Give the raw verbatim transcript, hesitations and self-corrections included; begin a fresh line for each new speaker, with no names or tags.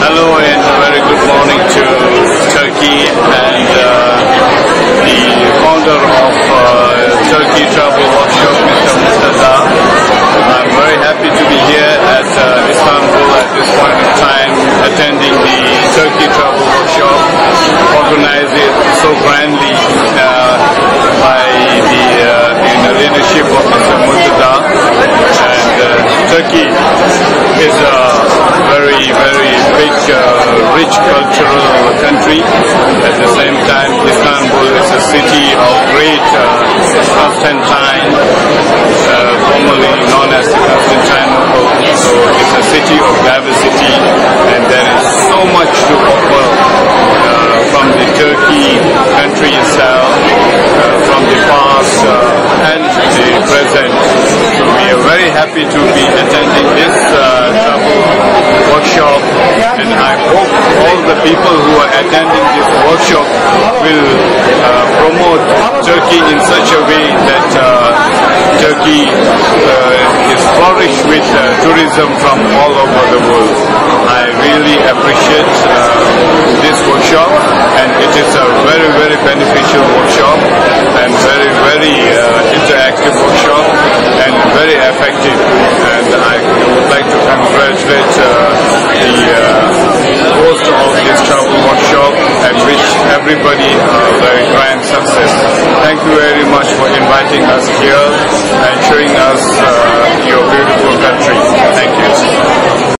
Hello and a very good morning to Turkey and uh, the founder of uh, Turkey Travel Workshop, Mister Murtaza. I'm very happy to be here at uh, Istanbul at this point in time, attending the Turkey Travel Workshop, organized it so grandly uh, by the, uh, in the leadership of Mister Murtaza. And uh, Turkey is a very, very big, uh, rich cultural country. At the same time, Istanbul is a city of great uh, Constantine, uh, formerly known as the Constantinople. So it's a city of diversity, and there is so much to offer uh, from the Turkey country itself, uh, from the past uh, and the present. So we are very happy to be attending this uh, travel workshop, and I hope all the people who are attending this workshop will uh, promote Turkey in such a way that uh, Turkey uh, is flourished with uh, tourism from all over the world. I really appreciate uh, this workshop, and it is a very, very beneficial workshop and very, very uh, interactive workshop and very effective. And I would like to congratulate uh, the uh, host of this travel workshop and wish everybody a very grand success. Thank you very much for inviting us here and showing us uh, your beautiful country. Thank you.